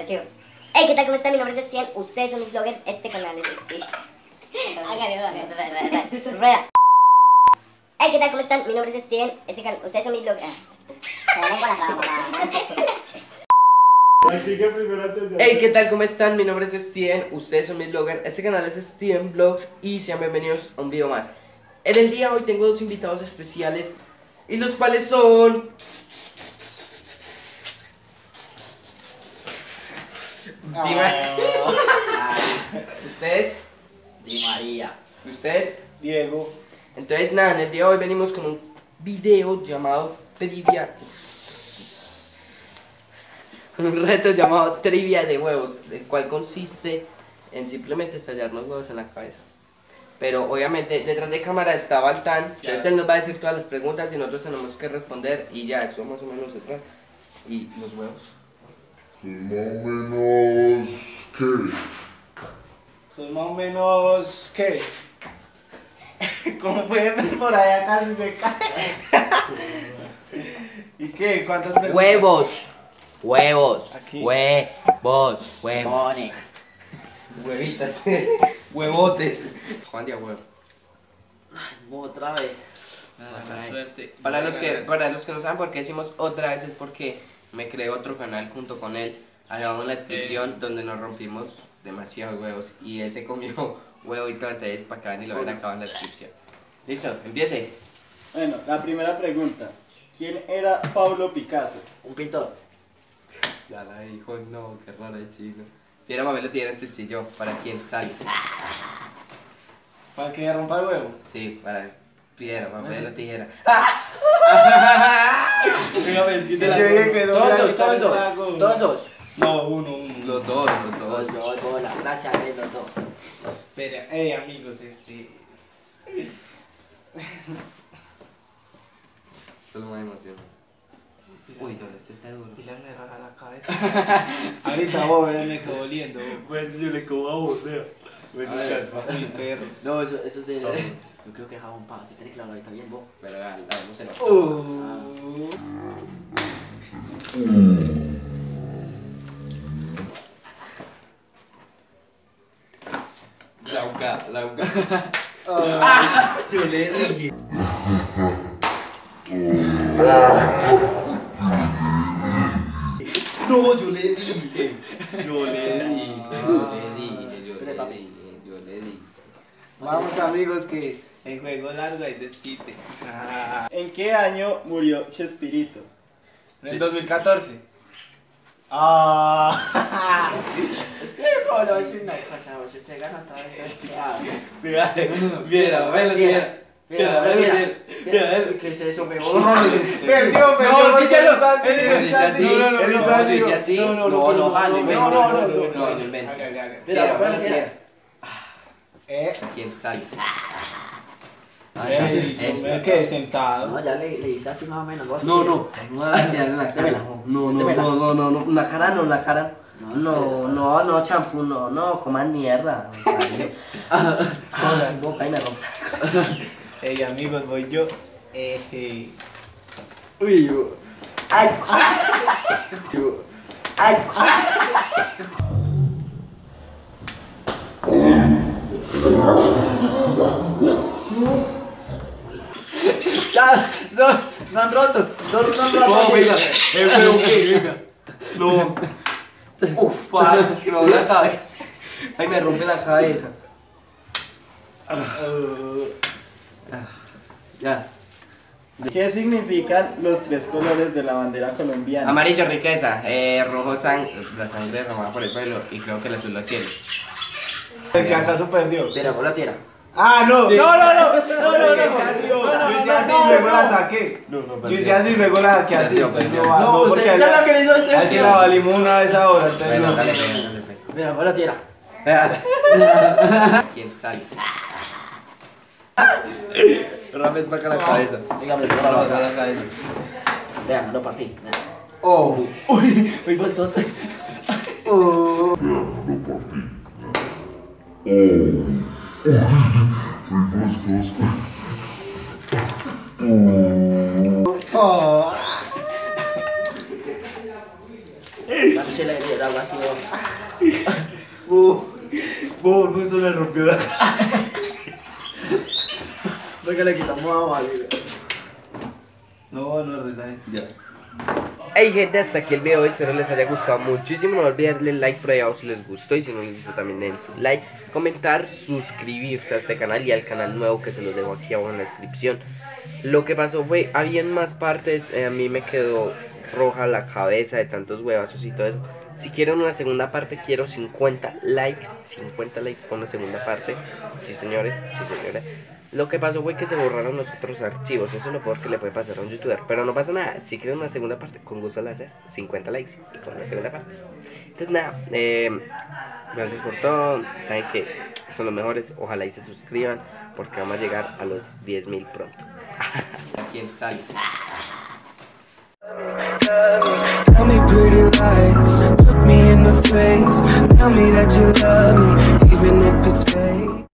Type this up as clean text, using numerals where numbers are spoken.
agresivo. Hey, ¿qué tal? ¿Cómo están? Mi nombre es Steven, ustedes son mis bloggers, este canal es Steve. Rueda. Hey, ¿qué tal? ¿Cómo están? Mi nombre es Steven, ustedes son mis bloggers. Hey, ¿qué tal? ¿Cómo están? Mi nombre es Steven, ustedes son mis bloggers, este canal es Steven Vlogs y sean bienvenidos a un video más. En el día de hoy tengo dos invitados especiales y los cuales son... ¿Ustedes? Di María. ¿Ustedes? Diego. Entonces nada, en el día de hoy venimos con un video llamado Trivia. Un reto llamado Trivia de huevos, el cual consiste en simplemente estallarnos huevos en la cabeza. Pero obviamente detrás de cámara está Baltán, entonces él nos va a decir todas las preguntas y nosotros tenemos que responder y ya, eso más o menos se trata. ¿Y los huevos? Son más o menos ¿qué? Como pueden ver por allá casi se cae. ¿Y qué? ¿Cuántas preguntas? Huevos. Huevos. Aquí. Huevos. Pone. Huevitas. Huevotes. Juan de huevo. Otra vez. Suerte. Para los que no saben por qué decimos otra vez es porque me creé otro canal junto con él. Abajo en la descripción donde nos rompimos demasiados huevos y él se comió huevo y todo, entonces para acá y lo ven acá en la descripción. Listo, empiece. Bueno, la primera pregunta. ¿Quién era Pablo Picasso? Un pintor. Ya la dijo, no, qué raro el chino. Piedra, papel o tijera entre sí y yo. ¿Para quién sales? ¿Para que rompa el huevo? Sí, para piedra, papel o tijera. Venga, pues, quítela. Yo dije que no. Todos dos. No, uno. Los dos. Bola. Gracias, los dos. Espera, amigos, Solo me emociona. Uy, ¿dónde está duro? Pilar me rara la cabeza. Ahorita vos, me quedo oliendo. Pues yo le quedo a vos, veo. Pues mi perro. No, eso es de... Yo creo que jabón pa. Si tiene que lavar ahorita bien, vos. Pero la vemos en la... Lauca. Yo le dije. No, yo le dije. Yo le dije. Vamos, amigos, que en juego largo hay desquite. ¿En qué año murió Chespirito? En el 2014. Sí, pero es una cosa, si usted gana otra vez, ¿qué hace? Mira, ¿Qué es eso, me Perdió. No, sí, ya lo dice así. No, no inventa. Mira, ¿Quién sales? ¿Qué? Sentado. No, ya le hice así más o menos. No, la cara. No, champú, no, coman mierda. Boca y me rompe. Hey, amigos, voy yo. Uy, ay. Ya, no han roto. Venga. No. Uf, parce, me va la cabeza. Ay, me rompe la cabeza. Ya. ¿Qué significan los tres colores de la bandera colombiana? Amarillo, riqueza. Rojo, la sangre derramada por el suelo. Y creo que el azul los cielos. ¿El que acaso perdió? Tira, por la tierra. Ah, no. Sí. No. Yo hice así y luego la saqué. Yo hice así y luego la saqué así. No, usted sabe lo que le hizo ese. Así la valimos una vez ahora. Bueno, dale. Mira, por la tierra. ¿Quién sales? Otra vez marca la cabeza. Dígame, por la cabeza. Vean, lo partí. Uy, pues cosa. La chela de algo así de No, eso le rompió la cara. Porque le quitamos a Vale. No, relaje. Ya. Hey gente, hasta aquí el video, espero les haya gustado muchísimo. No olviden darle like por ahí abajo si les gustó, y si no les gustó también denle su like, comentar, suscribirse a este canal y al canal nuevo que se los dejo aquí abajo en la descripción. Lo que pasó fue, habían más partes, a mí me quedó roja la cabeza de tantos huevazos y todo eso. Si quieren una segunda parte, quiero 50 likes con una segunda parte. Sí señores, sí señores. Lo que pasó fue que se borraron los otros archivos. Eso es lo peor que le puede pasar a un youtuber. Pero no pasa nada, si quieren una segunda parte, con gusto la hacer. 50 likes y con una segunda parte. Entonces nada, gracias por todo. Saben que son los mejores. Ojalá y se suscriban, porque vamos a llegar a los 10.000 pronto. ¿A quién sales? Tell me pretty lies, look me in the face, tell me that you love me.